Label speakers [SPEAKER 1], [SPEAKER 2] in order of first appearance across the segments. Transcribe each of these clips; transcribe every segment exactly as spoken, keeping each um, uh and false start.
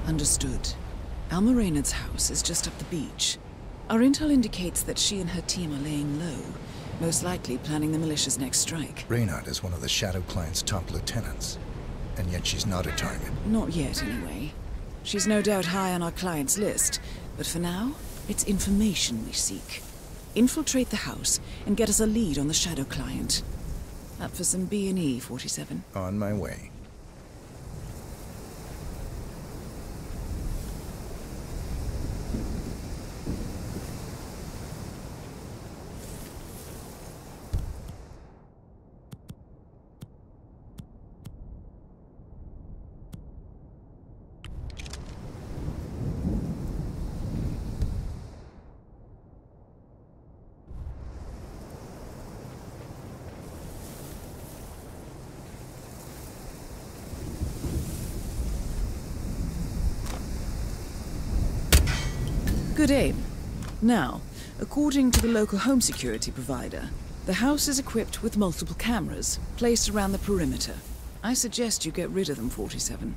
[SPEAKER 1] Understood. Alma Reynard's house is just up the beach. Our intel indicates that she and her team are laying low, most likely planning the militia's next strike.
[SPEAKER 2] Reynard is one of the Shadow Client's top lieutenants, and yet she's not a target.
[SPEAKER 1] Not yet, anyway. She's no doubt high on our client's list, but for now, it's information we seek. Infiltrate the house and get us a lead on the Shadow Client. Up for some B and E, forty-seven.
[SPEAKER 2] On my way.
[SPEAKER 1] Good aim. Now, according to the local home security provider, the house is equipped with multiple cameras placed around the perimeter. I suggest you get rid of them, forty-seven.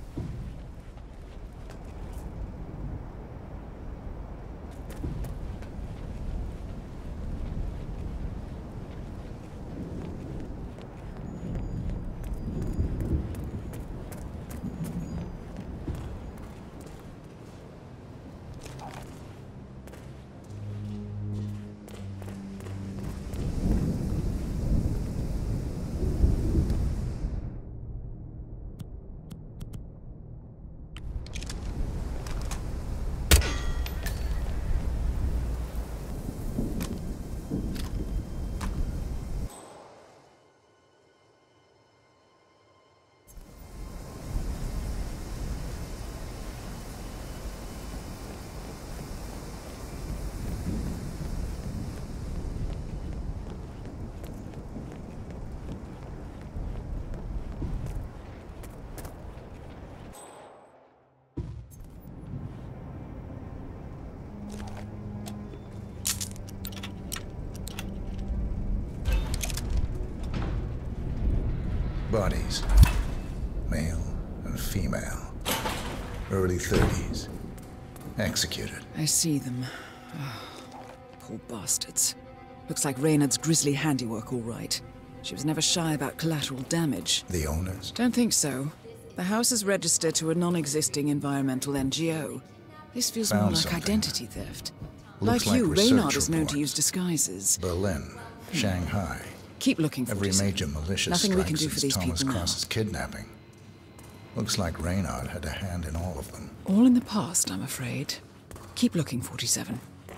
[SPEAKER 2] Bodies. Male and female. Early thirties. Executed.
[SPEAKER 1] I see them. Oh, poor bastards. Looks like Reynard's grisly handiwork, all right. She was never shy about collateral damage.
[SPEAKER 2] The owners?
[SPEAKER 1] Don't think so. The house is registered to a non-existing environmental N G O. This feels
[SPEAKER 2] Found
[SPEAKER 1] more like
[SPEAKER 2] something.
[SPEAKER 1] identity theft.
[SPEAKER 2] Looks
[SPEAKER 1] like you,
[SPEAKER 2] like research
[SPEAKER 1] Reynard is known to
[SPEAKER 2] reports.
[SPEAKER 1] use disguises.
[SPEAKER 2] Berlin. Shanghai.
[SPEAKER 1] Keep looking for
[SPEAKER 2] Every
[SPEAKER 1] it.
[SPEAKER 2] major militia
[SPEAKER 1] Nothing we
[SPEAKER 2] strike
[SPEAKER 1] can do
[SPEAKER 2] since
[SPEAKER 1] for these
[SPEAKER 2] Thomas
[SPEAKER 1] people now.
[SPEAKER 2] Cross's kidnapping. Looks like Reynard had a hand in all of them.
[SPEAKER 1] All in the past, I'm afraid. Keep looking, forty-seven.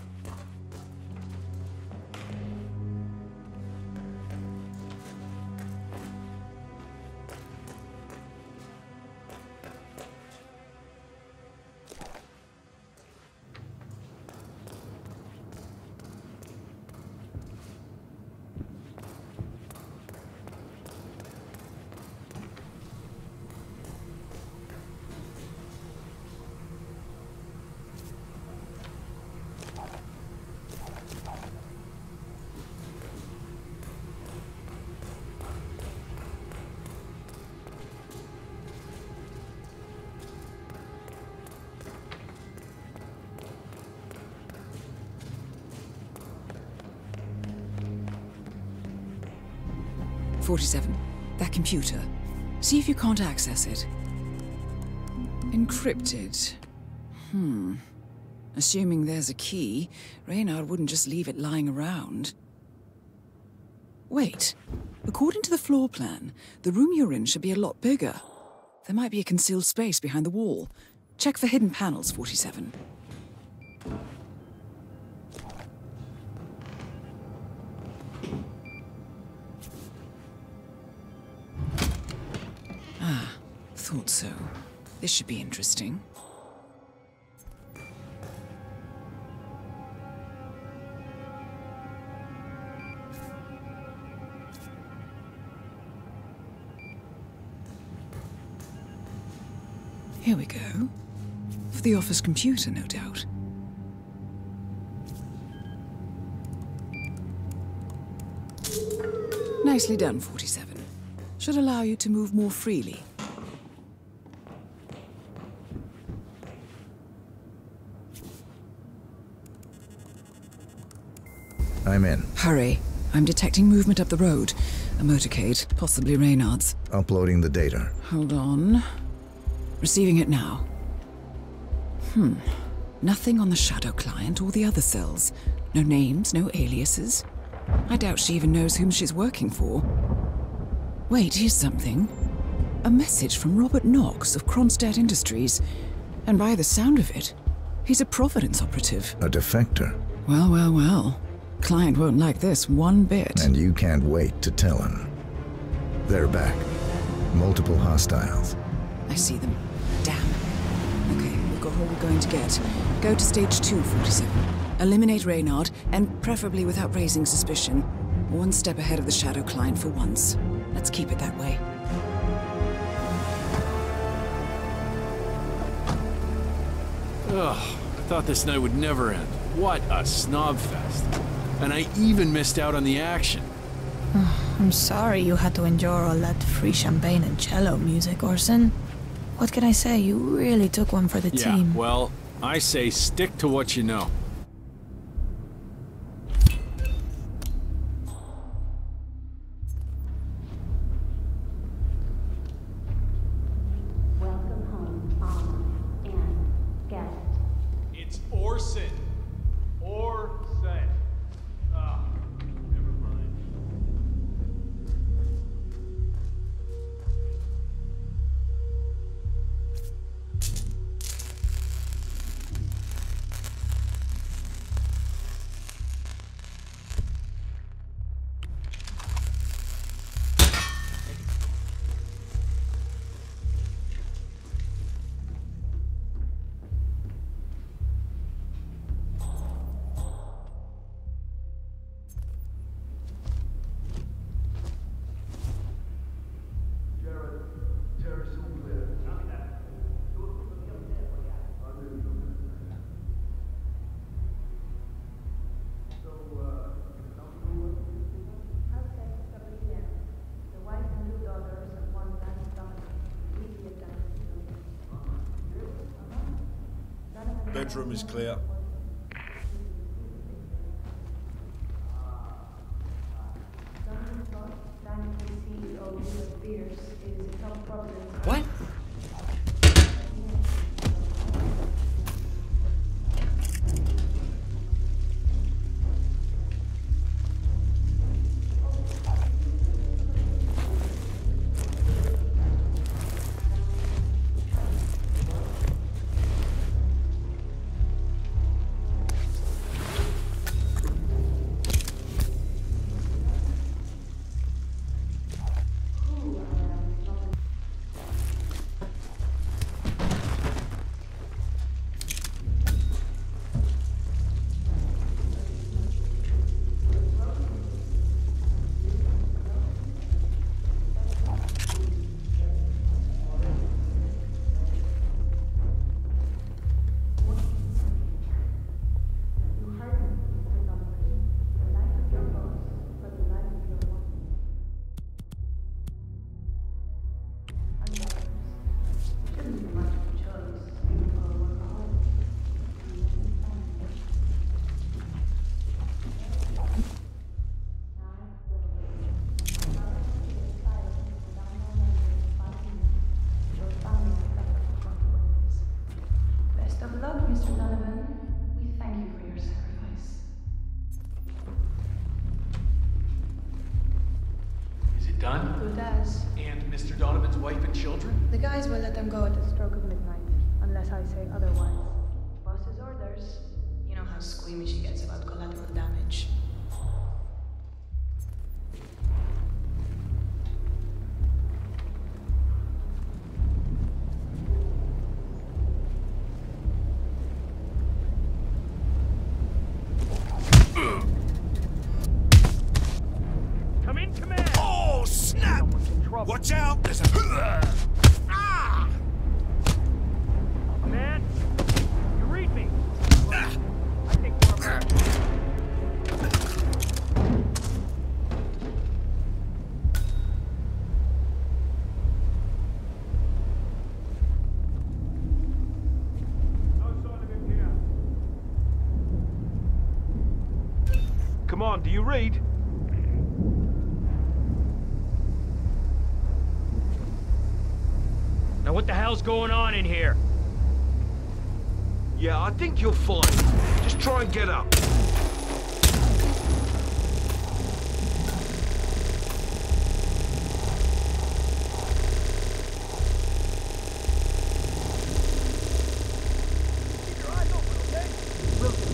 [SPEAKER 1] forty-seven. That computer. See if you can't access it. Encrypted. Hmm. Assuming there's a key, Reynard wouldn't just leave it lying around. Wait. According to the floor plan, the room you're in should be a lot bigger. There might be a concealed space behind the wall. Check for hidden panels, forty-seven. Ah, thought so. This should be interesting. Here we go. For the office computer, no doubt. Nicely done, forty-seven. Should allow you to move more freely.
[SPEAKER 2] I'm in.
[SPEAKER 1] Hurry. I'm detecting movement up the road. A motorcade, possibly Reynard's.
[SPEAKER 2] Uploading the data.
[SPEAKER 1] Hold on. Receiving it now. Hmm. Nothing on the Shadow client or the other cells. No names, no aliases. I doubt she even knows whom she's working for. Wait, here's something. A message from Robert Knox of Kronstadt Industries. And by the sound of it, he's a Providence operative.
[SPEAKER 2] A defector.
[SPEAKER 1] Well, well, well. Client won't like this one bit.
[SPEAKER 2] And you can't wait to tell him. They're back. Multiple hostiles.
[SPEAKER 1] I see them. Damn. Okay, we've got all we're going to get. Go to stage two, forty-seven. Eliminate Reynard, and preferably without raising suspicion. One step ahead of the Shadow client for once. Let's keep it that way.
[SPEAKER 3] Ugh, I thought this night would never end. What a snob fest. And I even missed out on the action.
[SPEAKER 4] I'm sorry you had to endure all that free champagne and cello music, Orson. What can I say? You really took one for the
[SPEAKER 3] Yeah,
[SPEAKER 4] team.
[SPEAKER 3] well, I say stick to what you know.
[SPEAKER 5] Welcome home, Alma and guest.
[SPEAKER 3] It's Orson. Orson. Ah, never mind.
[SPEAKER 6] Bedroom is clear.
[SPEAKER 7] What?
[SPEAKER 8] Done?
[SPEAKER 5] Good as.
[SPEAKER 8] And Mister Donovan's wife and children?
[SPEAKER 5] The guys will let them go at the stroke of midnight, unless I say otherwise. Boss's orders.
[SPEAKER 4] You know how squeamish he gets about collateral damage.
[SPEAKER 8] Come in, command!
[SPEAKER 6] Oh, snap! Watch out! There's a... Ah!
[SPEAKER 8] Command? You read me? I think we're about
[SPEAKER 6] Come on, do you read?
[SPEAKER 8] Now what the hell's going on in here?
[SPEAKER 6] Yeah, I think you'll find. Just try and get up.
[SPEAKER 8] Keep your eyes open, okay? Will do.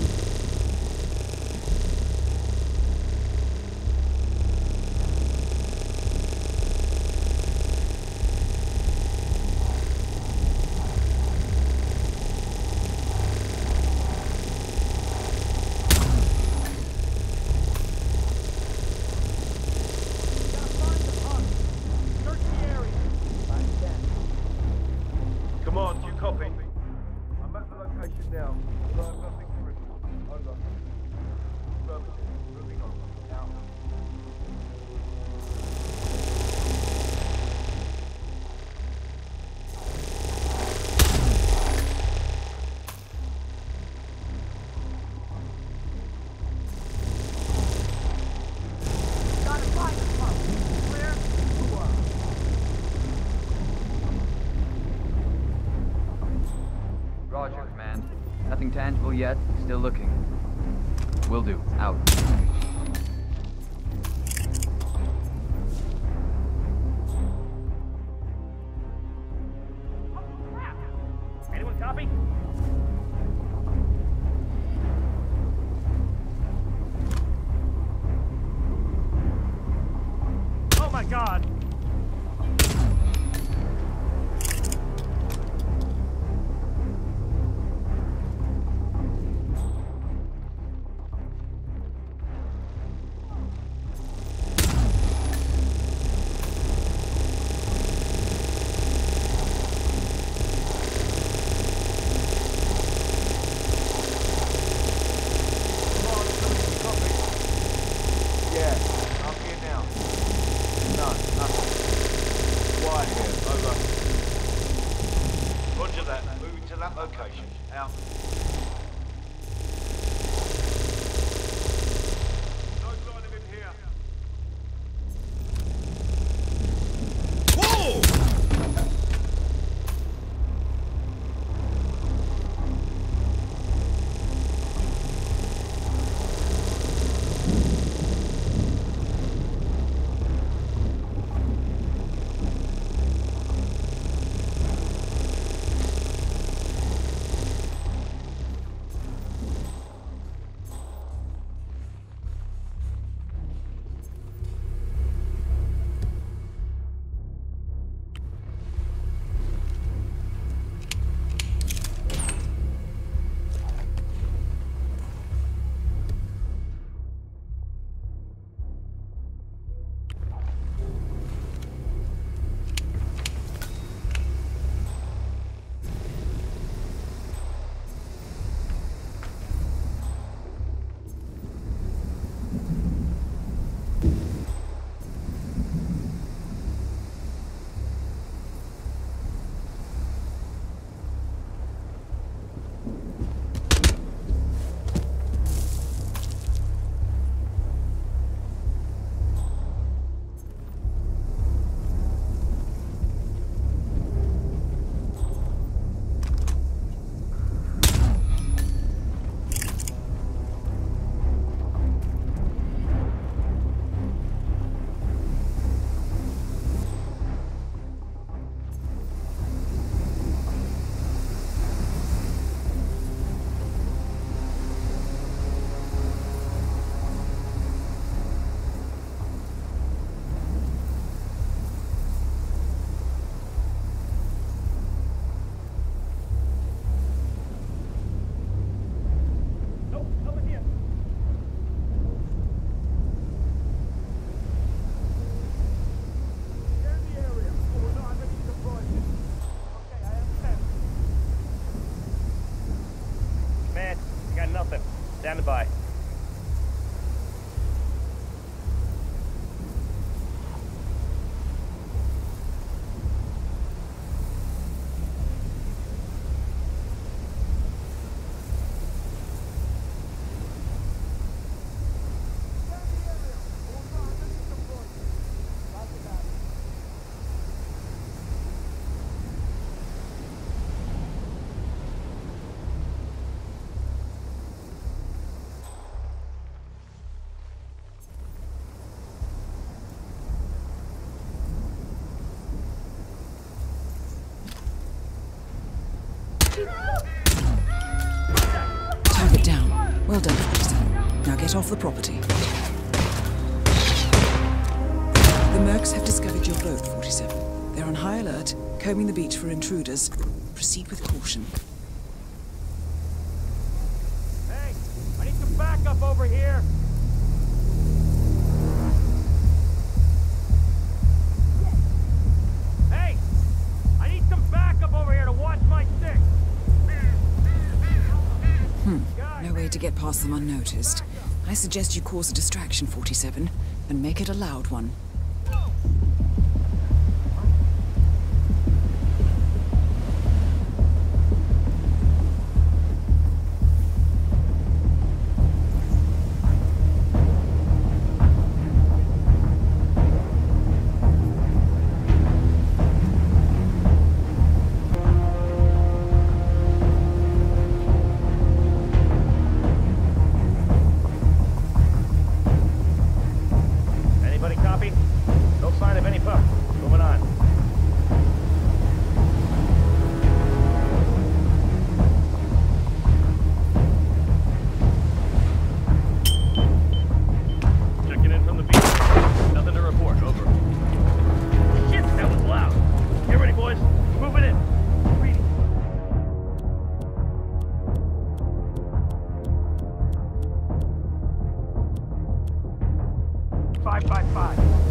[SPEAKER 6] Come on, do you copy? I'm at the location now. But I have nothing to report. Over. Affirmative. Moving on. Out.
[SPEAKER 8] Gotta find the pump. Clear? Who are?
[SPEAKER 9] Roger, Command. Nothing tangible yet. Still looking. Will do. Out.
[SPEAKER 8] Anyone copy? Oh my god!
[SPEAKER 6] Come on, somebody copy. Yeah, I'm here now. None, nothing.
[SPEAKER 1] off the property. The Mercs have discovered your boat, forty-seven. They're on high alert, combing the beach for intruders. Proceed with caution.
[SPEAKER 8] Hey, I need some backup over here. Hey, I need some backup over here to watch my six.
[SPEAKER 1] Hmm. No way to get past them unnoticed. I suggest you cause a distraction, forty-seven, and make it a loud one.
[SPEAKER 8] five five five.